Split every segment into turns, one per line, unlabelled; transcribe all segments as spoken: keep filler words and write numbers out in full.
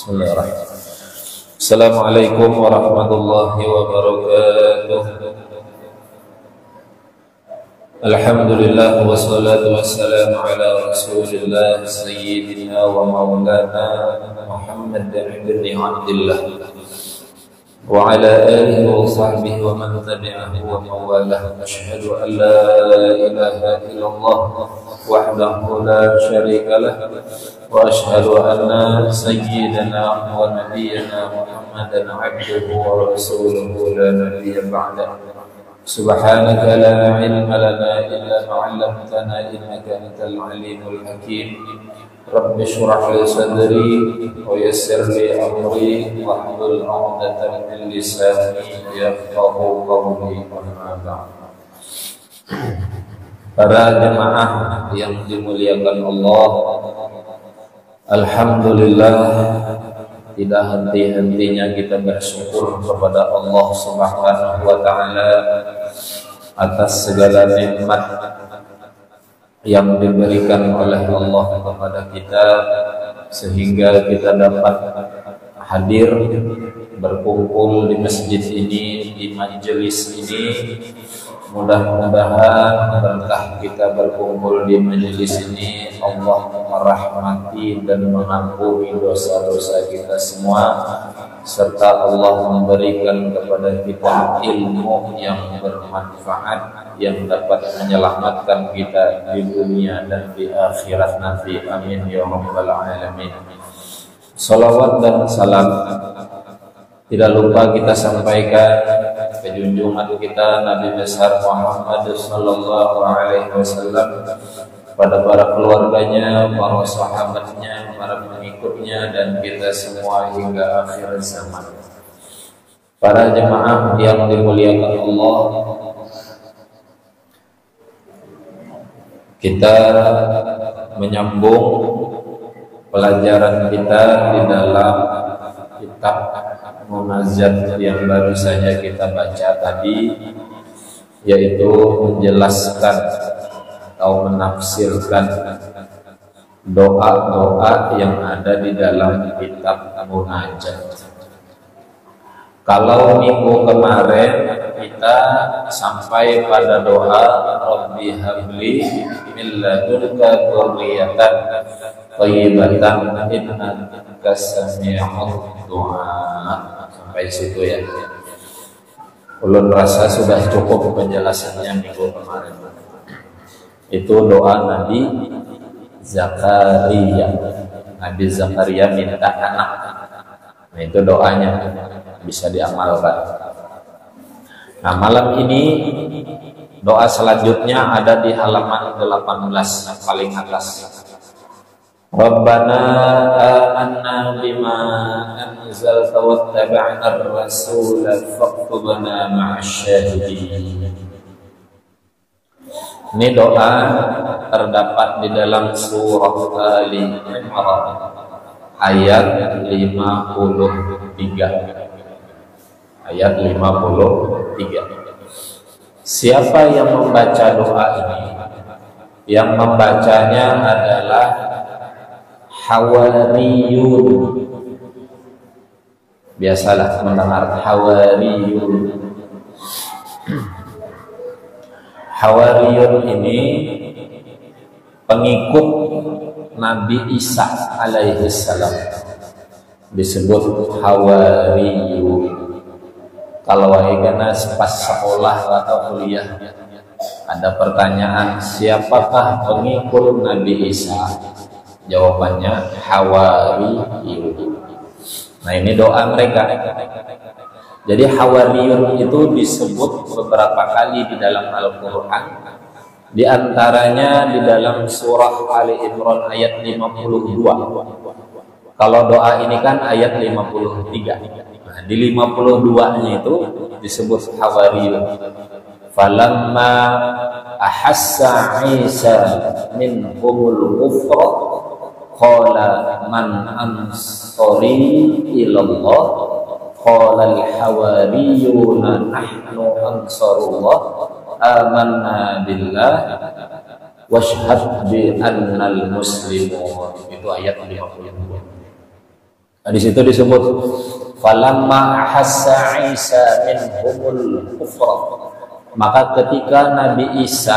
Bismillahirrahmanirrahim. Assalamualaikum warahmatullahi wabarakatuh. Alhamdulillah wassalatu wassalamu ala Rasulillah sayyidina wa maulana Muhammad bin Abdullah wa ala alihi wa sahbihi wa man tabi'ahu wa mawalah. Asyhadu an la ilaha illallah wahdahu la syarika lah wa asyhadu anna sayyidana wa nabiyyana Muhammadan abduhu wa rasuluhu la nabiyya ba'da. Subhanaka la ilma lana illa ma 'allamtana innaka antal alimul hakim. Rabbi shrah li sadri wa yassir li amri wahlul 'uqdatam min lisani yafqahu qawli. Amma ba'd. Para jemaah yang dimuliakan Allah, alhamdulillah, tidak henti-hentinya kita bersyukur kepada Allah Subhanahu wa taala atas segala nikmat yang diberikan oleh Allah kepada kita sehingga kita dapat hadir berkumpul di masjid ini, di majelis ini. Mudah-mudahan berkah kita berkumpul di majelis ini Allah merahmati dan mengampuni dosa-dosa kita semua, serta Allah memberikan kepada kita ilmu yang bermanfaat yang dapat menyelamatkan kita di dunia dan di akhirat nanti. Amin ya rabbal alamin. Salawat dan salam tidak lupa kita sampaikan ke junjungan kita Nabi besar Muhammad sallallahu alaihi wasallam, pada para keluarganya, para sahabatnya, para pengikutnya, dan kita semua hingga akhir zaman. Para jemaah yang dimuliakan Allah, kita menyambung pelajaran kita di dalam kitab Munajat yang baru saja kita baca tadi, yaitu menjelaskan atau menafsirkan doa-doa yang ada di dalam kitab Munajat. Kalau minggu kemarin kita sampai pada doa Rabbi habli min ladunka dzurriyyatan thayyibatan innaka sami'ud du'a. Sampai situ ya. Ulun rasa sudah cukup penjelasannya minggu kemarin. Itu doa Nabi Zakaria. Nabi Zakaria minta anak. Nah, itu doanya bisa diamalkan. Nah, malam ini doa selanjutnya ada di halaman delapan belas paling atas. Rabbana amanna bima anzalta wattaba'na ar-rasula faktubna ma'asyahidin. Ini doa terdapat di dalam surah Ali Imran ayat lima puluh tiga. Ayat lima puluh tiga. Siapa yang membaca doa ini? Yang membacanya adalah Hawariyun. Biasalah mendengar Hawariyun. Hawariyun ini pengikut Nabi Isa alaihi salam, disebut Hawariyun. Kalau karena pas sekolah atau kuliah ada pertanyaan, siapakah pengikut Nabi Isa? Jawabannya Hawariyun. Nah, ini doa mereka. Jadi Hawariyun itu disebut beberapa kali di dalam Al-Quran. Di antaranya di dalam surah Ali Imran ayat lima puluh dua. Kalau doa ini kan ayat lima puluh tiga. Nah, di lima puluh dua-nya itu disebut Hawariyun. Falamma ahassa Isa minhumul kufra qala man ansari ilallah qala al-hawariyuna nahnu ansarullah amanna billah washhad bi annal muslimun. Itu ayat lima puluh dua. Di situ disebut falamma hassa Isa minhumul kufra, maka ketika Nabi Isa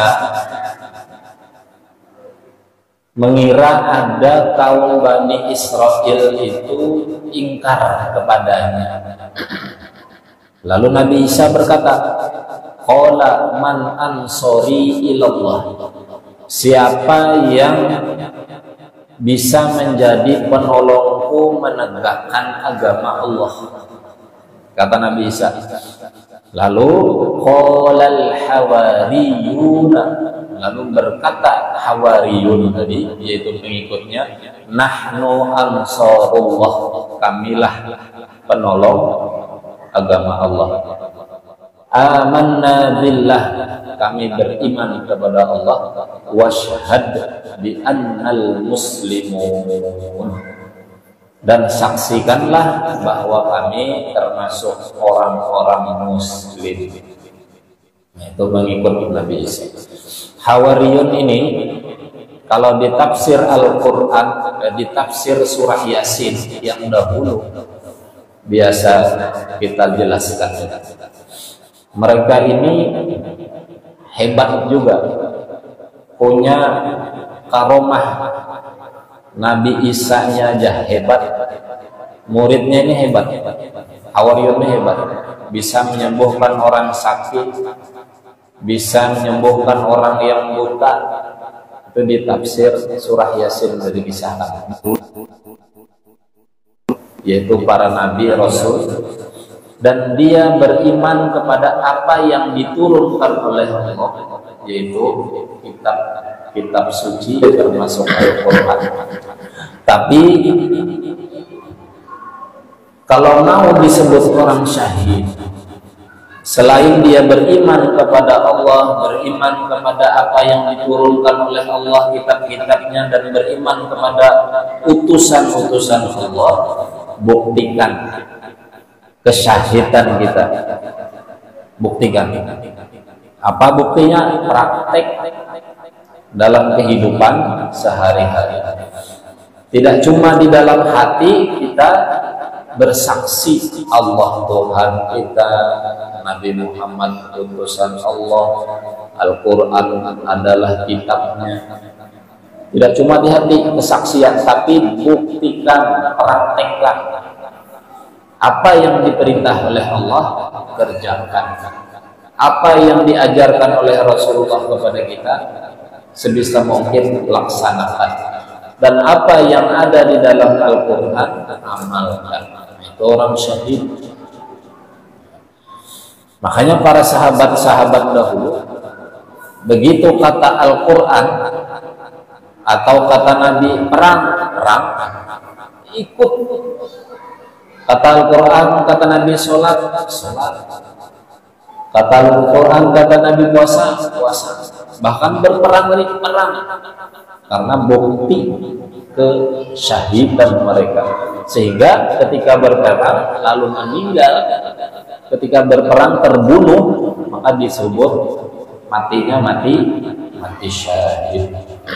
mengira ada kaum Bani Israel itu ingkar kepadanya, lalu Nabi Isa berkata, qala man ansori ilallah, siapa yang bisa menjadi penolongku menegakkan agama Allah, kata Nabi Isa. Lalu qalal hawariyuna, lalu berkata hawariyun tadi, yaitu pengikutnya, nahnu ansarullah, kamilah penolong agama Allah. Amanna billah, kami beriman kepada Allah. Washhad bi annal muslimun, dan saksikanlah bahwa kami termasuk orang-orang muslim. Itu mengikut Nabi Isa. Hawariyun ini kalau ditafsir Al-Quran, ditafsir surah Yasin yang dahulu biasa kita jelaskan, mereka ini hebat juga, punya karomah. Nabi Isa-nya aja hebat, muridnya ini hebat, Hawariyun ini hebat, bisa menyembuhkan orang sakit, bisa menyembuhkan orang yang buta. Itu ditafsir surah Yasin dari disahkan, yaitu para nabi rasul, dan dia beriman kepada apa yang diturunkan oleh Allah, yaitu kitab kitab suci termasuk Al-Quran. Tapi kalau mau disebut orang syahid, selain dia beriman kepada Allah, beriman kepada apa yang diturunkan oleh Allah, kitab-kitabnya, dan beriman kepada utusan-utusan Allah, buktikan kesyahidan kita. Buktikan. Apa buktinya? Praktek dalam kehidupan sehari-hari. Tidak cuma di dalam hati kita bersaksi Allah Tuhan kita, Nabi Muhammad utusan Allah, Al-Quran adalah kitabnya. Tidak cuma di hati kesaksian, tapi buktikan, praktekkan. Apa yang diperintah oleh Allah, kerjakan. Apa yang diajarkan oleh Rasulullah kepada kita, sebisa mungkin laksanakan. Dan apa yang ada di dalam Al-Quran, amalkan. Itu orang syahid. Makanya para sahabat-sahabat dahulu, begitu kata Al-Quran atau kata Nabi perang, perang, ikut. Kata Al-Quran, kata Nabi sholat, sholat. Kata Al-Quran, kata Nabi puasa, puasa. Bahkan berperang dari perang, karena bukti kesyahidan mereka. Sehingga ketika berperang lalu meninggal, ketika berperang terbunuh, maka disebut matinya mati mati syahid.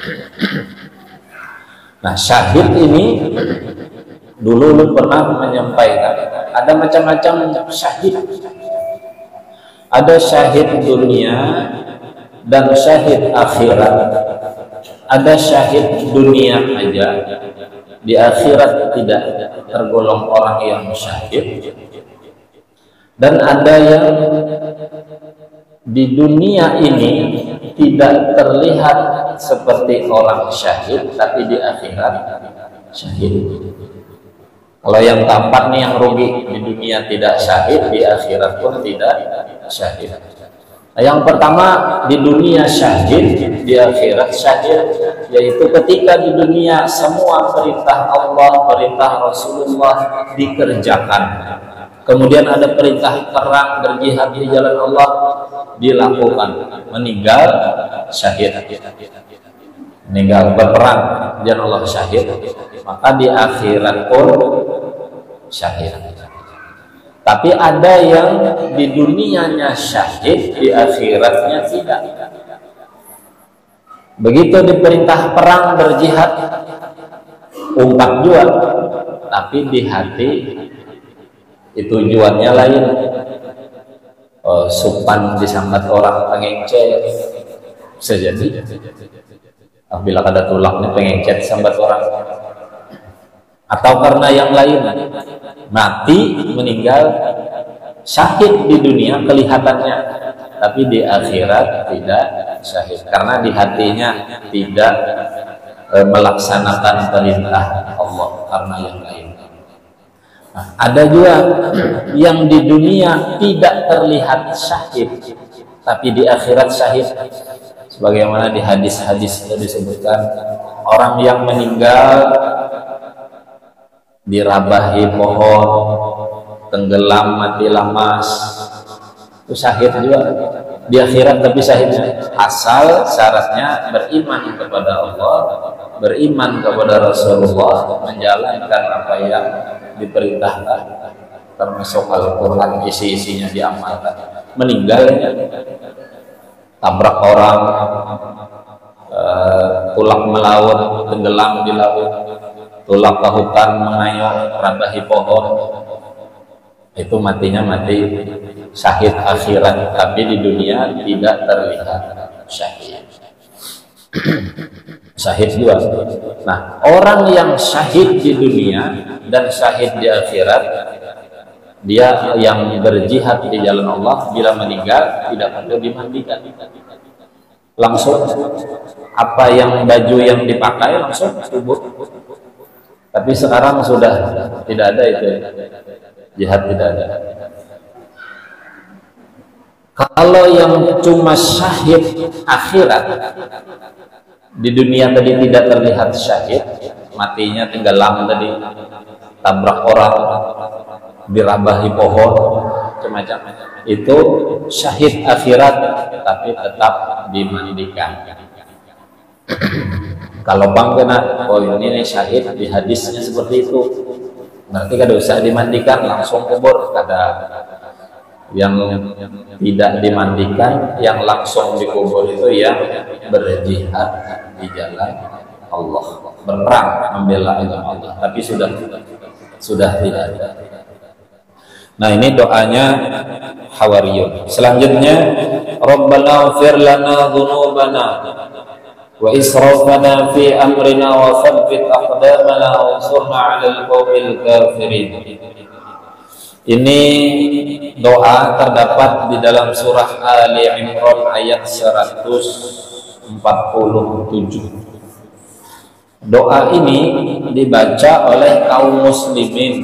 Nah, syahid ini dulu lu pernah menyampaikan ada macam-macam syahid. Ada syahid dunia dan syahid akhirat. Ada syahid dunia aja, di akhirat tidak tergolong orang yang syahid. Dan ada yang di dunia ini tidak terlihat seperti orang syahid, tapi di akhirat syahid. Kalau yang tampak nih yang rugi, di dunia tidak syahid, di akhirat pun tidak syahid. Nah, yang pertama, di dunia syahid, di akhirat syahid, yaitu ketika di dunia semua perintah Allah, perintah Rasulullah dikerjakan. Kemudian ada perintah perang, berjihad di jalan Allah dilakukan. Meninggal syahid. Meninggal berperang di jalan Allah syahid. Maka di akhirat pun syahid. Tapi ada yang di dunianya syahid, di akhiratnya tidak. Begitu diperintah perang berjihad, umpat juga. tapi di hati itu tujuannya lain. Oh, supan disambat orang pengengcet bisa jadi. Bila ada tulaknya pengengcet sambat orang, atau karena yang lain, mati meninggal syahid di dunia kelihatannya, tapi di akhirat tidak syahid karena di hatinya tidak e, melaksanakan perintah Allah karena yang lain. Nah, ada juga yang di dunia tidak terlihat syahid tapi di akhirat syahid, sebagaimana di hadis-hadis disebutkan orang yang meninggal dirabahi pohon, tenggelam mati lamas, itu syahid juga di akhirat, tapi syahidnya asal syaratnya beriman kepada Allah, beriman kepada Rasulullah, menjalankan apa yang diperintahkan, termasuk Al-Quran isi-isinya diamalkan. Meninggalnya tabrak orang, uh, tulak melaut, tenggelam di laut, tulak ke hutan mengayuh rabahi pohon, itu matinya mati syahid akhirat, tapi di dunia tidak terlihat syahid. Syahid juga. Nah, orang yang syahid di dunia dan syahid di akhirat, dia yang berjihad di jalan Allah, bila meninggal tidak perlu dimandikan, langsung apa yang baju yang dipakai langsung tubuh. Tapi sekarang sudah tidak ada itu, jihad tidak ada. Kalau yang cuma syahid akhirat, di dunia tadi tidak terlihat syahid, matinya tenggelam tadi, tabrak orang, dirabahi pohon, macam-macam, itu syahid akhirat tapi tetap dimandikan. Kalau bang kena, oh ini nih syahid di hadisnya seperti itu, berarti kada usah dimandikan, langsung kubur. Kada. Yang tidak dimandikan, yang langsung dikubur itu yang berjihad di jalan Allah, berperang membela agama Allah, tapi sudah sudah tidak ada. Nah, ini doanya Hawariyun. Selanjutnya, Rabbana ighfir lana dzunubana wa israfana fi amrina wa tsabbit aqdamana wa ansurna 'alal qaumil kafirin. Ini doa terdapat di dalam surah Ali Imran ayat seratus empat puluh tujuh. Doa ini dibaca oleh kaum muslimin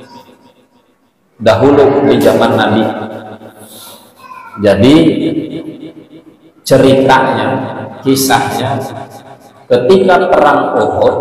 dahulu di zaman Nabi. Jadi ceritanya, kisahnya, ketika perang Uhud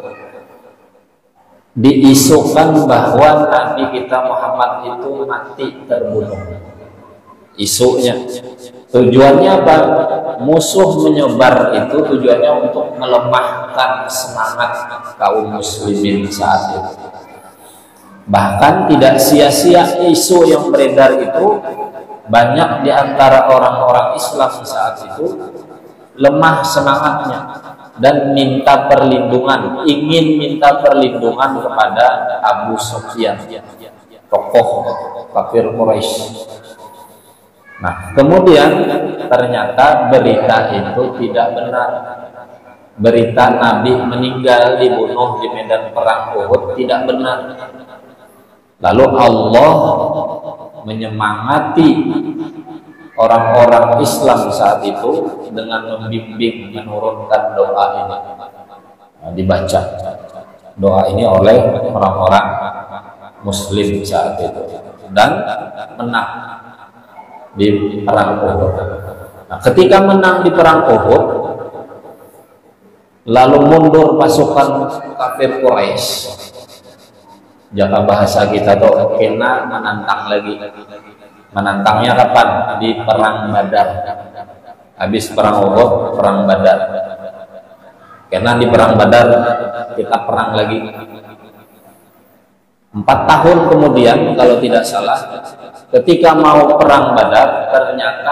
diisukan bahwa Nabi kita Muhammad itu mati terbunuh. Isunya tujuannya apa? Musuh menyebar itu tujuannya untuk melemahkan semangat kaum muslimin saat itu. Bahkan tidak sia-sia isu yang beredar itu, banyak di antara orang-orang Islam saat itu lemah semangatnya dan minta perlindungan, ingin minta perlindungan kepada Abu Sufyan, tokoh kafir Quraisy. Nah, kemudian ternyata berita itu tidak benar. Berita Nabi meninggal dibunuh di medan perang Uhud tidak benar. Lalu Allah menyemangati orang-orang Islam saat itu dengan membimbing, menurunkan doa ini. Nah, dibaca doa ini oleh orang-orang Muslim saat itu dan menang di perang Uhud. Nah, ketika menang di perang Uhud, lalu mundur pasukan kafir Quraisy. Jika bahasa kita tuh kena menantang lagi. Menantangnya kapan? Di perang Badar. Habis perang Uhud, perang Badar. Karena di perang Badar kita perang lagi. Empat tahun kemudian, kalau tidak salah, ketika mau perang Badar, ternyata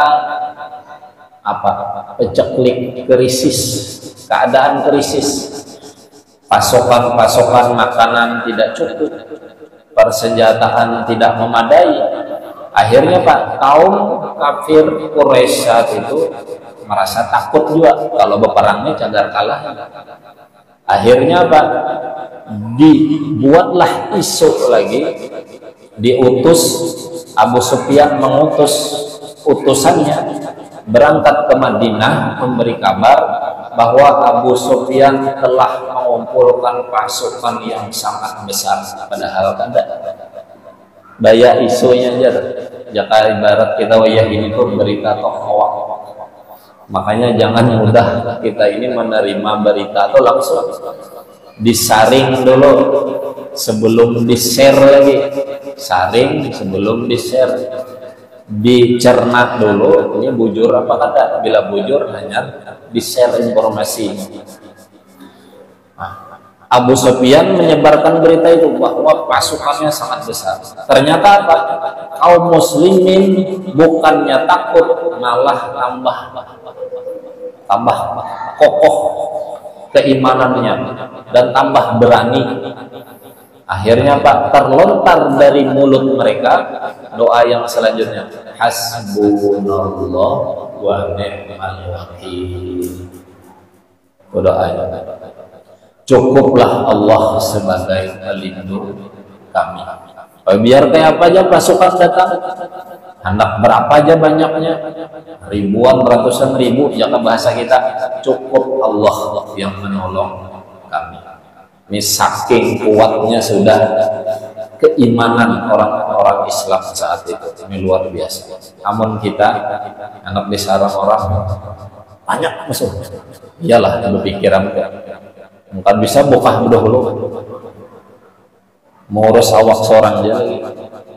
apa? Peceklik, krisis, keadaan krisis. pasokan-pasokan makanan tidak cukup, persenjataan tidak memadai. Akhirnya Pak, kaum kafir Quraisy saat itu merasa takut juga kalau beperangnya cagar kalah. Akhirnya Pak, dibuatlah isu lagi, diutus Abu Sufyan mengutus utusannya berangkat ke Madinah memberi kabar bahwa Abu Sufyan telah mengumpulkan pasukan yang sangat besar, padahal kada. Daya isunya aja, jaka ibarat kita wayah ini tuh berita atau hoax. Makanya jangan mudah kita ini menerima berita atau langsung disaring dulu sebelum di-share lagi, saring sebelum di-share, dicerna dulu ini bujur apa kata. Bila bujur hanya di-share informasi. Abu Sufyan menyebarkan berita itu bahwa pasukannya sangat besar. Ternyata apa? Kaum muslimin bukannya takut, malah tambah tambah kokoh keimanannya dan tambah berani. Akhirnya Pak, terlontar dari mulut mereka doa yang selanjutnya, hasbunallah wa ni'mal wakil. Doanya, cukuplah Allah sebagai pelindung kami. Biar kayak apa aja pasukan datang, hendak berapa aja banyaknya, ribuan, ratusan ribu, jika bahasa kita, cukup Allah yang menolong kami. Ini saking kuatnya sudah keimanan orang-orang Islam saat itu. Ini luar biasa. Namun kita anak disarang orang banyak musuh. Iyalah berpikiran bukan bisa buka dulu, mengurus awak seorang dia lagi.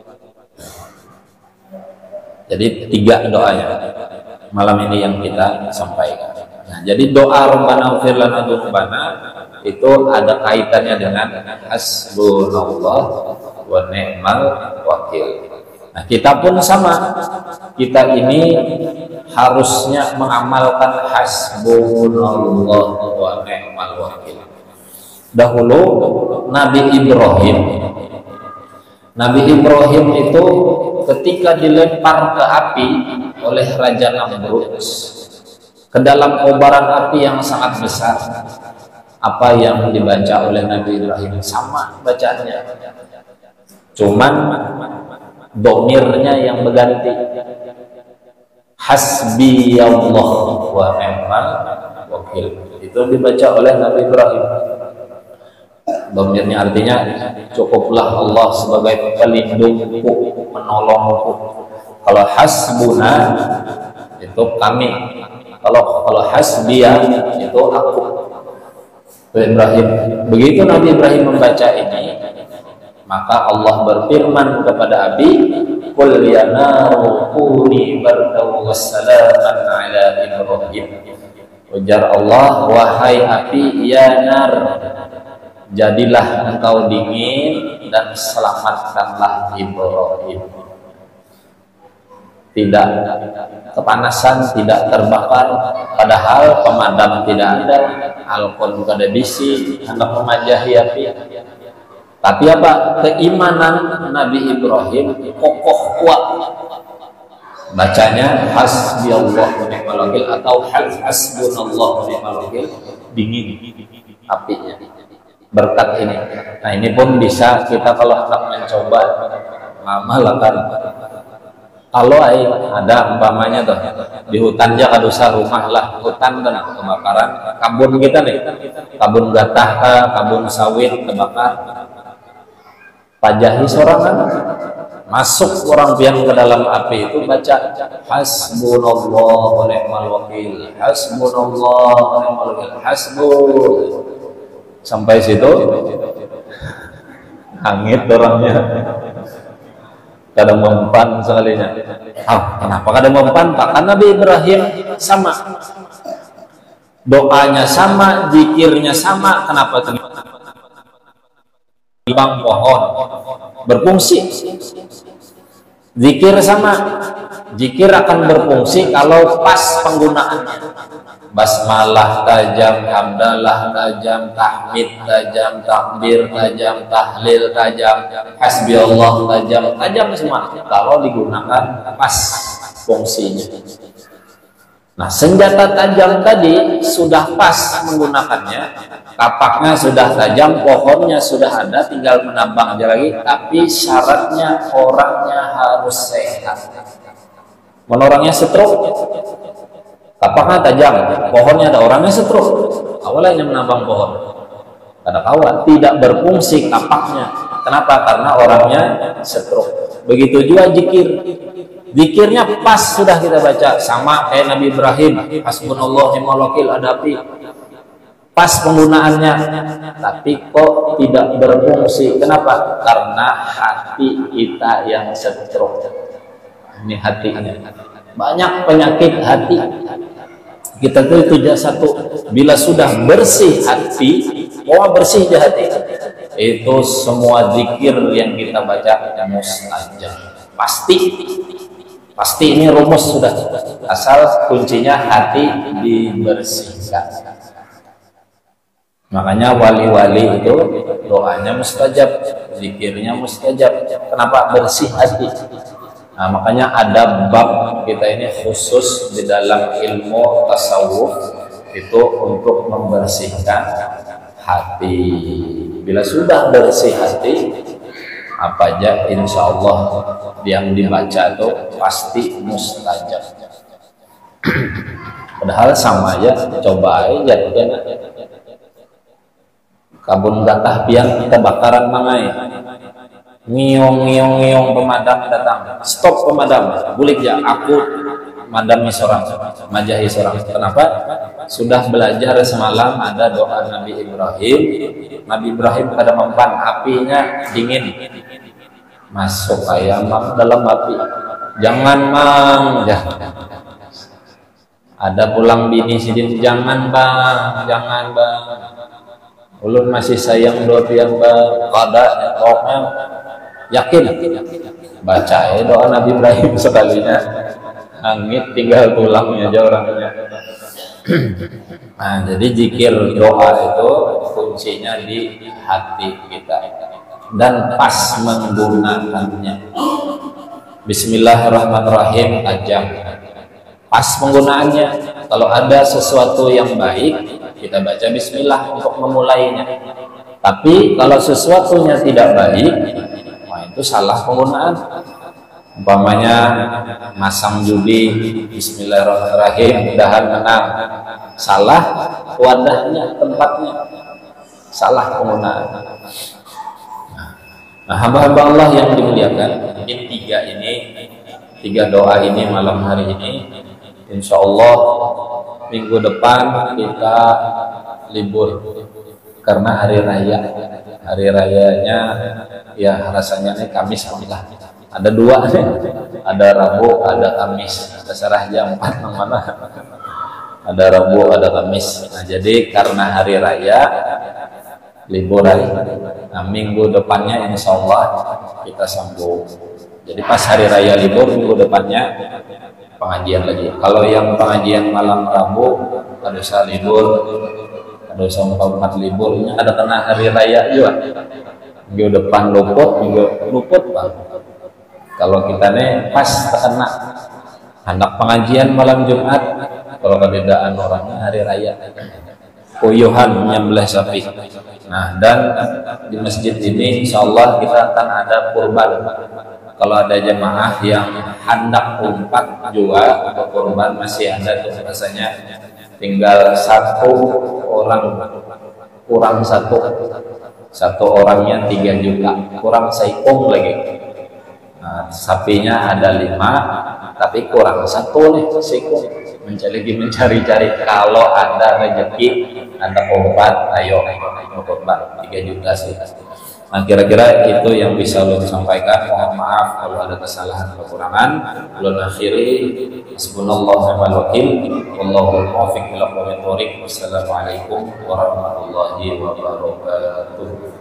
Jadi tiga doanya malam ini yang kita sampaikan. Nah, jadi doa Rabbana ighfir lana dzunubana itu ada kaitannya dengan hasbunallah wa ni'mal wakil. Nah, kita pun sama. Kita ini harusnya mengamalkan hasbunallah wa ni'mal wakil. Dahulu Nabi Ibrahim Nabi Ibrahim itu ketika dilempar ke api oleh Raja Namrud ke dalam kobaran api yang sangat besar, apa yang dibaca oleh Nabi Ibrahim sama bacaannya, cuman domirnya yang berganti. Hasbiyallah wa ni'mal wakil itu dibaca oleh Nabi Ibrahim. Domirnya artinya cukuplah Allah sebagai pelindungku, menolongku. Kalau hasbuna itu kami, kalau kalau hasbiya itu aku. Ibrahim. Begitu Nabi Ibrahim membaca ini, maka Allah berfirman kepada Abi, qul ya naru kuni bardan wassalaman ala Ibrahim. Ujar Allah, wahai api, ya nar, jadilah engkau dingin dan selamatkanlah Ibrahim. Tidak kepanasan, tidak terbakar, padahal pemadam tidak ada, alkohol kada bisi, hendak memajahi api. Tapi apa? Keimanan Nabi Ibrahim kokoh kuat. Bacanya hasbiyallah wa ni'mal wakil atau hasbunallah wa ni'mal wakil, dingin apinya. Berkat ini. Nah, ini pun bisa kita kalau hendak mencoba ngamalkan. Kalau ada umpamanya tuh di hutan aja kadusa rumah lah, hutan kan kebakaran, kabun kita nih, kabun gatah, kabun sawit kebakar, pajahi sorangan, masuk orang pian ke dalam api itu baca hasbunallah wa ni'mal wakil, hasbunallah wa ni'mal wakil, hasbun. Sampai situ hangit orangnya, kadang mempan sekalinya. Oh, kenapa kadang mempan? Pak, Nabi Ibrahim sama, doanya sama, zikirnya sama. Kenapa? Bang pohon berfungsi, zikir sama. Zikir akan berfungsi kalau pas penggunaannya. basmalah tajam, hamdalah tajam, tahmid tajam, takbir tajam, tahlil tajam, hasbi Allah tajam, tajam semua kalau digunakan pas fungsinya. Nah, senjata tajam tadi sudah pas menggunakannya, kapaknya sudah tajam, pohonnya sudah ada, tinggal menambang aja lagi, tapi syaratnya orangnya harus sehat. Menorangnya stroke, kapaknya tajam, pohonnya ada, orangnya stroke, awalnya menambang pohon, karena kawan tidak berfungsi kapaknya. Kenapa? Karena orangnya stroke. Begitu juga zikir. Zikirnya pas sudah kita baca, sama kayak Nabi Ibrahim, hasbunallah ni'mal wakil, adapi pas penggunaannya, tapi kok tidak berfungsi. Kenapa? Karena hati kita yang stroke. Ini hatinya. Banyak penyakit hati. Kita tuh itu satu. Bila sudah bersih hati, mau bersih di hati, itu semua zikir yang kita baca mustajab. Pasti. Pasti ini rumus sudah, asal kuncinya hati dibersihkan. Makanya wali-wali itu doanya mustajab, zikirnya mustajab. Kenapa? Bersih hati. Nah, makanya ada bab kita ini khusus di dalam ilmu tasawuf itu untuk membersihkan hati. Bila sudah bersih hati, apa aja insya Allah yang dibaca itu pasti mustajab. Padahal sama aja, coba aja kan. Kabun gatah pian kebakaran mangai, ngiong ngiong ngiong pemadam datang, stop pemadam, bulik ya, aku madami seorang, majahi seorang. Kenapa? Sudah belajar semalam ada doa Nabi Ibrahim. Nabi Ibrahim pada mempan, apinya dingin, masuk ayam dalam api, jangan mang, jangan. Ada pulang bini sidin, jangan bang, jangan bang, ulun masih sayang dua pian bang, kada roknya yakin, baca ya doa Nabi Ibrahim sekalinya, angit tinggal tulangnya aja orangnya. Nah, jadi zikir doa itu kuncinya di hati kita dan pas menggunakannya. Bismillahirrahmanirrahim, tajam. Pas penggunaannya, kalau ada sesuatu yang baik kita baca bismillah untuk memulainya. Tapi kalau sesuatunya tidak baik, wah itu salah penggunaan. Umpamanya masang judi, bismillahirrahmanirrahim, mudahan menang, salah wadahnya, tempatnya, salah penggunaan. Nah, hamba-hamba Allah yang dimuliakan, mungkin tiga ini, tiga doa ini malam hari ini, insya Allah minggu depan kita libur karena hari raya. Hari rayanya ya rasanya nih Kamis lah. Ada dua nih, ada Rabu, ada Kamis. Terserah jam empat yang mana. Ada Rabu, ada Kamis. Nah, jadi karena hari raya libur hari. Nah, minggu depannya insya Allah kita sambung. Jadi pas hari raya libur, minggu depannya pengajian lagi. Kalau yang pengajian malam Rabu, ada usaha libur, ada usaha empat libur. Ini ada kena hari raya juga. Minggu depan luput, minggu luput bang. Kalau kita nih pas terkena anak pengajian malam Jumat, kalau keberadaan orangnya hari raya, kuyuhan menyembelih sapi. Nah, dan di masjid ini insya Allah kita akan ada kurban. Kalau ada jemaah yang hendak umpat juga atau kurban, masih ada tuh rasanya tinggal satu orang, kurang satu, satu orangnya tiga juta, kurang seikung lagi. Nah, sapinya ada lima, tapi kurang satu nih seikung. Mencari mencari-cari, kalau ada rezeki, ada obat, ayo ayo kurban tiga juta sih. Nah, kira-kira itu yang bisa ulun sampaikan. Mohon maaf kalau ada kesalahan kekurangan. Ulun akhiri, hasbunallahu wa ni'mal wakil, wallahu muwaffiq ila aqwamit thoriq. Wassalamualaikum warahmatullahi wabarakatuh.